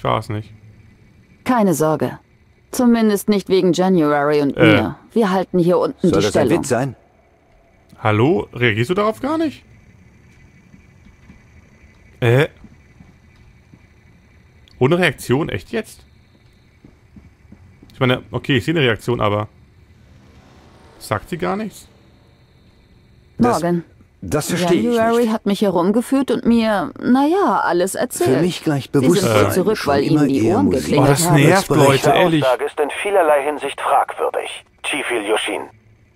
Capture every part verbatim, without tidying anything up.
Ich war es nicht. Keine Sorge. Zumindest nicht wegen January und Äh. mir. Wir halten hier unten Soll die das ein Stellung. Witz sein? Hallo? Reagierst du darauf gar nicht? Äh? Ohne Reaktion? Echt jetzt? Ich meine, okay, ich sehe eine Reaktion, aber... Sagt sie gar nichts? Das- Morgan. Das verstehe ich January nicht. hat mich herumgeführt und mir, naja, alles erzählt. Für mich gleich Sie sind Bewusstsein. wohl zurück, schon weil immer ihnen die eher Ohren Musik. geklingelt Oh, das haben. nervt, Leute, Diese ehrlich. Aussage ist in vielerlei Hinsicht fragwürdig, Chief Ilyushin.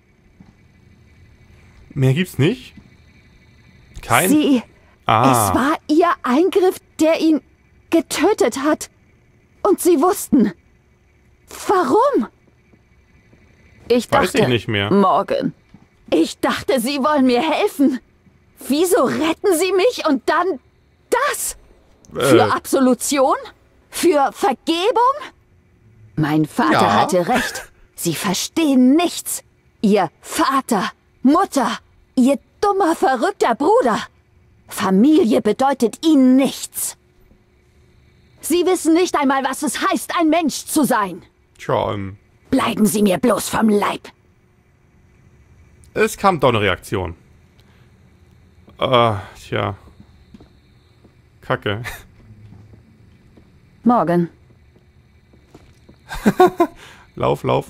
Mehr gibt's nicht? Kein... Sie, ah. es war ihr Eingriff, der ihn getötet hat. Und sie wussten. Warum? Ich Weiß dachte, ich nicht mehr. Morgan, ich dachte, Sie wollen mir helfen. Wieso retten Sie mich und dann das? Für Äh. Absolution? Für Vergebung? Mein Vater Ja. hatte recht. Sie verstehen nichts. Ihr Vater, Mutter, Ihr dummer, verrückter Bruder. Familie bedeutet Ihnen nichts. Sie wissen nicht einmal, was es heißt, ein Mensch zu sein. Tja, ähm... Bleiben Sie mir bloß vom Leib. Es kam doch eine Reaktion. Äh, tja. Kacke. Morgan. Lauf, lauf.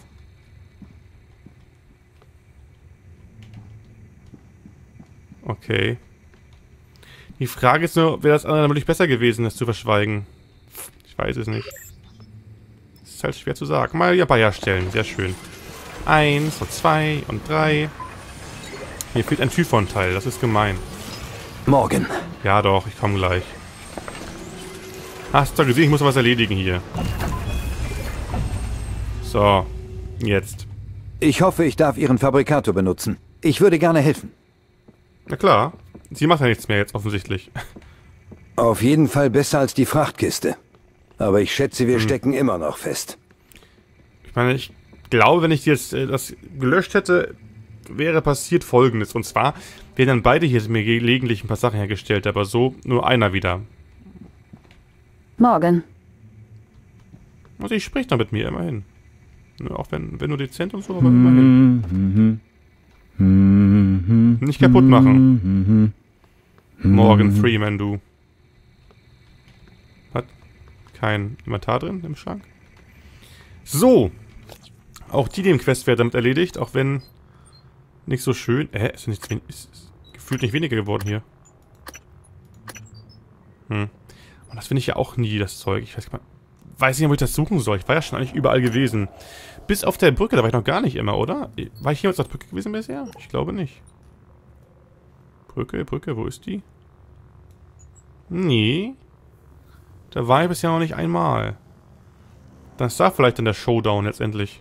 Okay. Die Frage ist nur, wäre das andere natürlich besser gewesen, das zu verschweigen? Ich weiß es nicht. Das ist halt schwer zu sagen. Mal ja Bayer stellen, sehr schön. Eins und zwei und drei. Mir fehlt ein Typhon-Teil, das ist gemein. Morgan. Ja doch, ich komme gleich. Hast du gesehen, ich muss was erledigen hier. So, jetzt. Ich hoffe, ich darf Ihren Fabrikator benutzen. Ich würde gerne helfen. Na klar, sie macht ja nichts mehr jetzt offensichtlich. Auf jeden Fall besser als die Frachtkiste. Aber ich schätze, wir Hm. stecken immer noch fest. Ich meine, ich glaube, wenn ich jetzt äh, das gelöscht hätte, wäre passiert Folgendes. Und zwar wären dann beide hier mir gelegentlich ein paar Sachen hergestellt, aber so nur einer wieder. Morgan. Also ich spricht da mit mir, immerhin. Nur auch wenn, wenn nur dezent und so, aber immerhin. Nicht kaputt machen. Morgan Freeman, du. Hat kein Inventar drin im Schrank. So. Auch die Nebenquest wäre damit erledigt, auch wenn nicht so schön. Äh, ist, nicht, ist, ist gefühlt nicht weniger geworden hier. Hm. Und das finde ich ja auch nie, das Zeug. Ich weiß, weiß nicht, wo ich das suchen soll. Ich war ja schon eigentlich überall gewesen. Bis auf der Brücke, da war ich noch gar nicht immer, oder? War ich hier auf der Brücke gewesen bisher? Ich glaube nicht. Brücke, Brücke, wo ist die? Nee. Da war ich bisher noch nicht einmal. Das ist da vielleicht dann der Showdown letztendlich.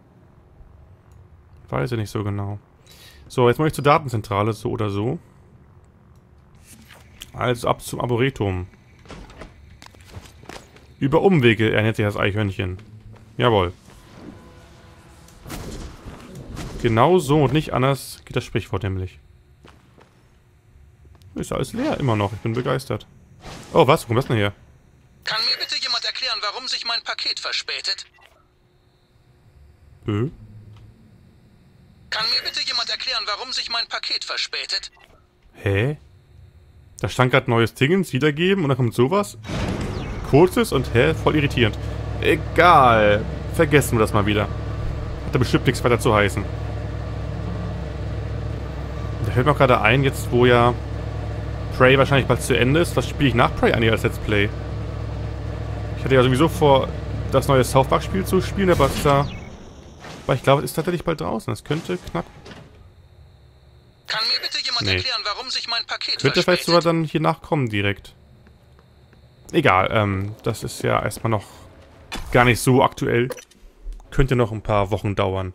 Weiß ich nicht so genau. So, jetzt muss ich zur Datenzentrale, so oder so. Also ab zum Arboretum. Über Umwege ernährt sich das Eichhörnchen. Jawohl. Genau so und nicht anders geht das Sprichwort nämlich. Ist alles leer immer noch. Ich bin begeistert. Oh, was? Wo kommt das denn her? Kann mir bitte jemand erklären, warum sich mein Paket verspätet? Äh? Kann mir bitte jemand erklären, warum sich mein Paket verspätet? Hä? Da stand gerade neues Dingens, wiedergeben und dann kommt sowas. Kurzes und hä? Voll irritierend. Egal. Vergessen wir das mal wieder. Hat da bestimmt nichts weiter zu heißen. Da fällt mir auch gerade ein, jetzt wo ja Prey wahrscheinlich bald zu Ende ist. Was spiele ich nach Prey eigentlich als Let's Play? Ich hatte ja sowieso vor, das neue South Park Spiel zu spielen, aber es ist da... Aber ich glaube, es ist tatsächlich bald draußen. Das könnte knapp... Kann mir bitte jemand Nee. erklären, warum sich mein Paket Könnte vielleicht sogar verspätet? dann hier nachkommen direkt. Egal, ähm, das ist ja erstmal noch gar nicht so aktuell. Könnte noch ein paar Wochen dauern.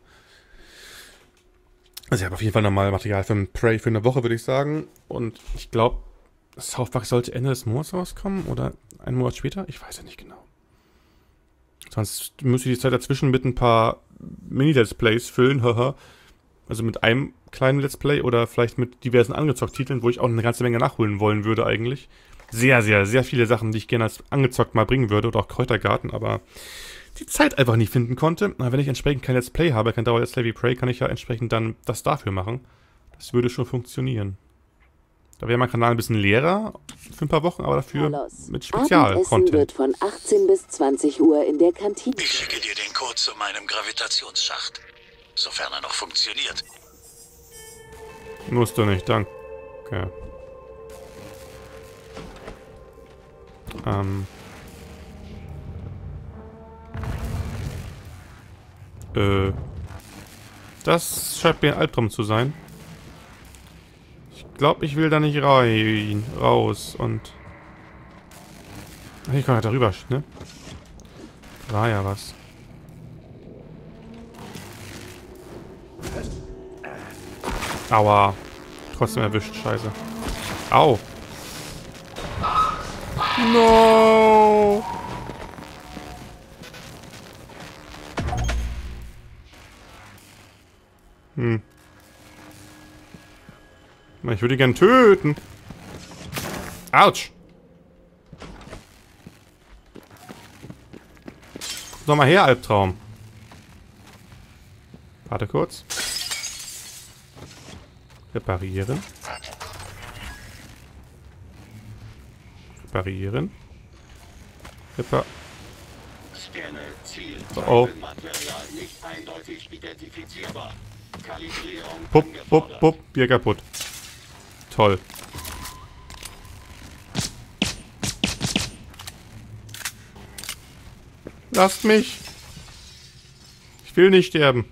Also ich habe auf jeden Fall nochmal Material für ein Prey für eine Woche, würde ich sagen. Und ich glaube, South Park sollte Ende des Monats rauskommen oder einen Monat später. Ich weiß ja nicht genau. Sonst müsste ich die Zeit dazwischen mit ein paar Mini-Let's Plays füllen, haha. Also mit einem kleinen Let's Play oder vielleicht mit diversen Angezockt-Titeln, wo ich auch eine ganze Menge nachholen wollen würde eigentlich. sehr, sehr, sehr viele Sachen, die ich gerne als angezockt mal bringen würde. Oder auch Kräutergarten, aber die Zeit einfach nicht finden konnte. Aber wenn ich entsprechend kein Let's Play habe, kein Dauer-Let's Play wie Prey, kann ich ja entsprechend dann das dafür machen. Das würde schon funktionieren. Da wäre mein Kanal ein bisschen leerer für ein paar Wochen, aber dafür Carlos, mit Spezial-Content. wird von achtzehn bis zwanzig Uhr in der Kantine. Ich schicke dir den Code zu meinem Gravitationsschacht. Sofern er noch funktioniert. Musst du nicht, danke. Okay. Ähm. Äh. Das scheint mir ein Albtraum zu sein. Ich glaube, ich will da nicht rein, raus und... Ach, ich kann halt darüber, ne? War ja was. Aua. Trotzdem erwischt, scheiße. Au. No. Hm. Ich würde ihn gern töten. Autsch. Komm doch mal her, Albtraum. Warte kurz. Reparieren. Reparieren. Repar... Oh oh. Pupp, pupp, pupp. Bier kaputt. Toll. Lasst mich. Ich will nicht sterben.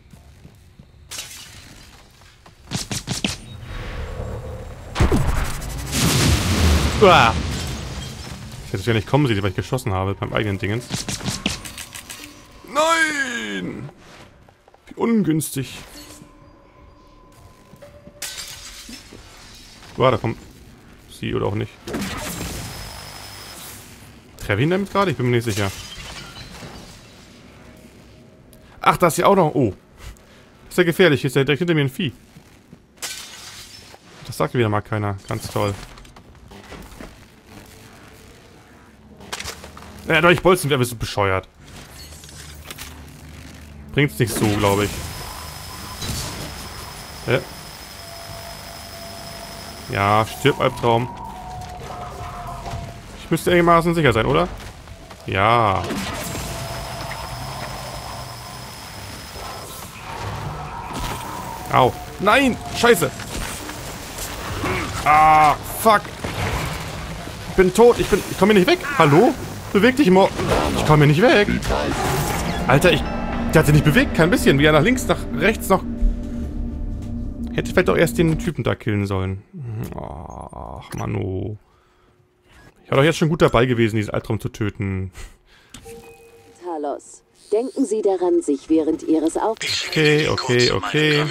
Uah. Ich hätte es ja nicht kommen sehen, weil ich geschossen habe beim eigenen Dingens. Nein! Wie ungünstig. War da kommt sie oder auch nicht. Treffe ich ihn damit gerade? Ich bin mir nicht sicher. Ach, da ist ja auch noch... Oh. Das ist ja gefährlich. Hier ist ja direkt hinter mir ein Vieh. Das sagt wieder mal keiner. Ganz toll. Ja, doch, ich bolzen, wer bist du bescheuert. Bringt's nicht so, glaube ich. Ja. Ja, stirb, Albtraum. Ich müsste einigermaßen sicher sein, oder? Ja. Au. Nein! Scheiße! Ah, fuck! Ich bin tot, ich bin... Ich komme hier nicht weg! Hallo? Beweg dich, Mo... Ich komme hier nicht weg! Alter, ich... Der hat sich nicht bewegt, kein bisschen. Wie er nach links, nach rechts noch... Hätte vielleicht doch erst den Typen da killen sollen. Ach, Manu. Ich war doch jetzt schon gut dabei gewesen, diesen Albtraum zu töten. Carlos, denken Sie daran, sich während Ihres Auf... Okay, okay, okay.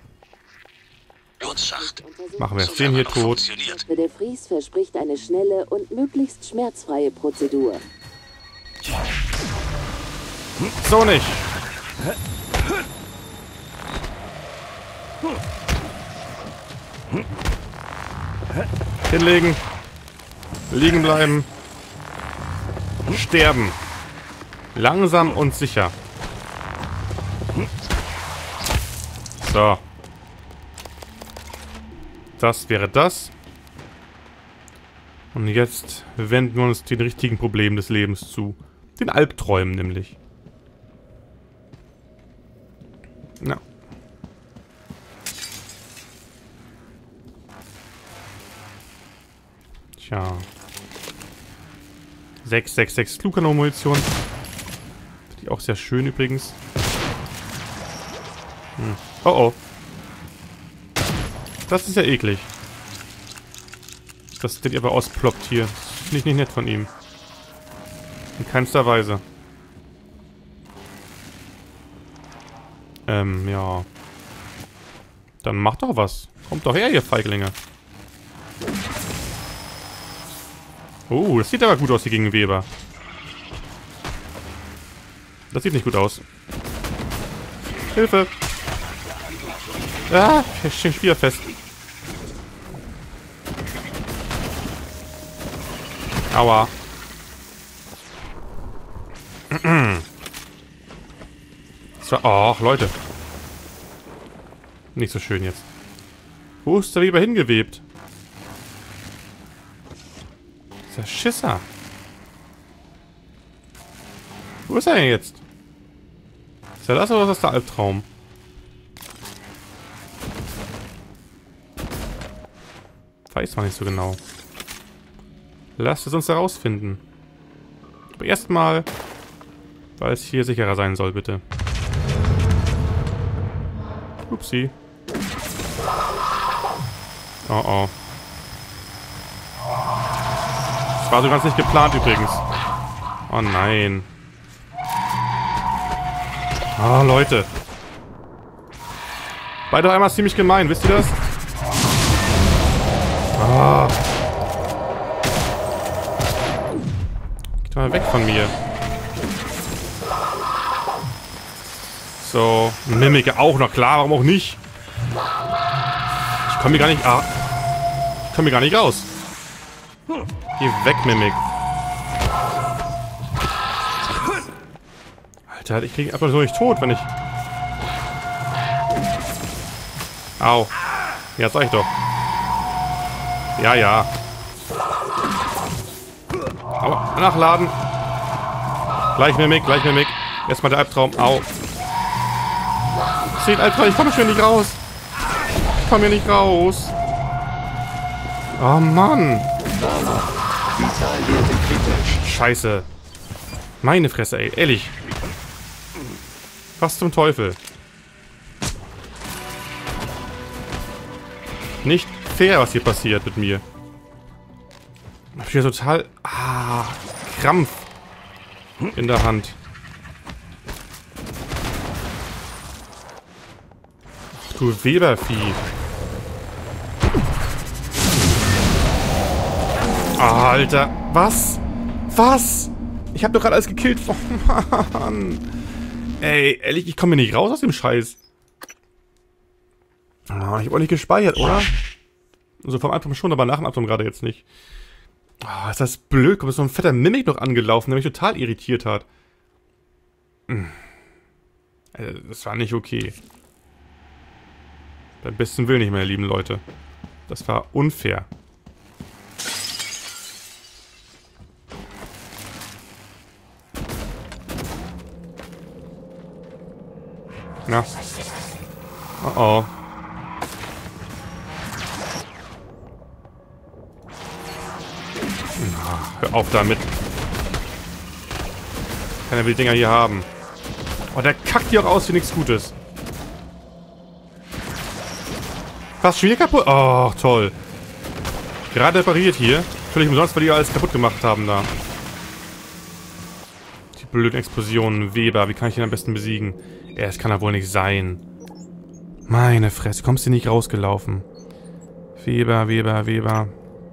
Schacht. Machen wir den hier tot. Der Fries verspricht eine schnelle und möglichst schmerzfreie Prozedur. So nicht. Hinlegen. Liegen bleiben. Sterben. Langsam und sicher. So. Das wäre das. Und jetzt wenden wir uns den richtigen Problemen des Lebens zu. Den Albträumen nämlich. Na. Tja. sechs sechs sechs Flugkanon-Munition. Die auch sehr schön übrigens. Hm. Oh oh. Das ist ja eklig. Dass der aber ausploppt hier. Finde ich nicht nett von ihm. In keinster Weise. Ähm, ja. Dann macht doch was. Kommt doch her, ihr Feiglinge. Oh, das sieht aber gut aus hier gegen Weber. Das sieht nicht gut aus. Hilfe! Ah, ich stehe wieder fest. Aua. Das war... Och, Leute. Nicht so schön jetzt. Wo ist der Weber hingewebt? Dieser Schisser. Wo ist er denn jetzt? Ist er das oder was ist der Albtraum? Weiß man nicht so genau. Lasst es uns herausfinden. Aber erstmal, weil es hier sicherer sein soll, bitte. Upsi. Oh oh. Das war so ganz nicht geplant übrigens. Oh nein. Oh Leute. Beide einmal ziemlich gemein, wisst ihr das? Ah. Geht mal weg von mir. So, Mimik auch noch, klar, warum auch nicht? Ich komme hier gar nicht... Ah, ich komme hier gar nicht raus. Geh weg, Mimik. Alter, ich kriege einfach so nicht tot, wenn ich... Au. Ja, sag ich doch. Ja, ja. Aber nachladen. Gleich Mimik, gleich Mimik. Erstmal der Albtraum. Au. Zehn Albtraum, ich komme schon nicht raus. Ich komme hier nicht raus. Oh Mann. Scheiße. Meine Fresse, ey. Ehrlich. Was zum Teufel. Nicht fair, was hier passiert mit mir. Ich hab hier total... Ah, Krampf in der Hand. Ach, du Webervieh. Ah, Alter. Was? Was? Ich hab doch gerade alles gekillt. Oh, Mann. Ey, ehrlich, ich komme hier nicht raus aus dem Scheiß. Oh, ich hab auch nicht gespeichert, oder? Also vom Albtraum schon, aber nach dem Albtraum gerade jetzt nicht. Oh, ist das blöd. Kommt so ein fetter Mimik noch angelaufen, der mich total irritiert hat. Also, das war nicht okay. Beim besten Willen nicht, meine lieben Leute. Das war unfair. Ja. Oh oh. Hör auf damit. Keiner will die Dinger hier haben. Oh, der kackt hier auch aus wie nichts Gutes. Fast schon wieder kaputt. Oh, toll. Gerade repariert hier. Völlig umsonst, weil die alles kaputt gemacht haben da. Die blöden Explosionen. Weber, wie kann ich ihn am besten besiegen? Ja, es kann ja wohl nicht sein. Meine Fresse, kommst du nicht rausgelaufen? Weber, Weber, Weber.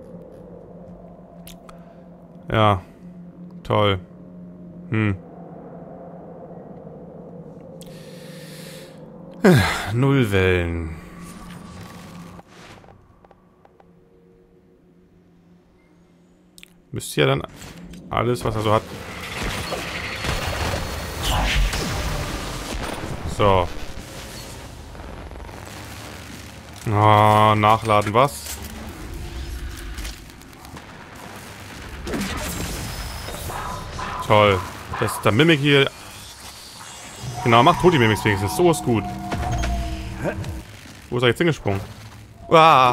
Ja. Toll. Hm. Nullwellen. Müsste ja dann alles, was er so hat. So. Oh, nachladen, was? Toll. Das ist der Mimik hier. Genau, macht tot die Mimics wenigstens. So ist gut. Wo ist er jetzt hingesprungen? Ah.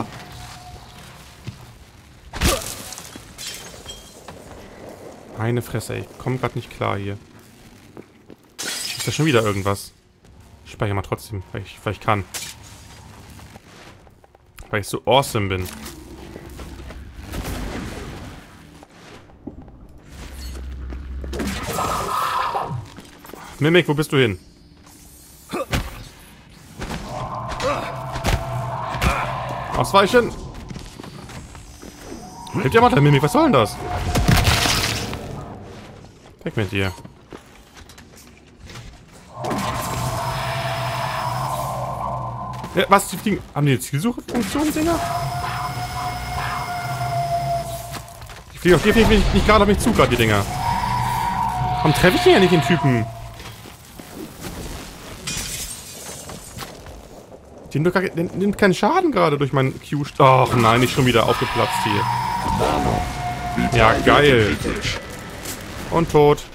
Meine Fresse, ey. Ich komme gerade nicht klar hier. Ist da schon wieder irgendwas? Ich speichere mal trotzdem, weil ich, weil ich kann. Weil ich so awesome bin. Mimik, wo bist du hin? Ausweichen! Hilft ja mal der Mimik, was soll denn das? Weg mit dir. Ja, was? Die fliegen. Haben die eine Zielsuche-Funktion, Dinger? Die Die auf die fliegen nicht, nicht gerade auf mich zu, gerade die Dinger. Warum treffe ich hier ja nicht den Typen? Die nimmt, doch gar, die nimmt keinen Schaden gerade durch meinen Q. Ach nein, nicht schon wieder aufgeplatzt hier. Ja, geil. Und tot.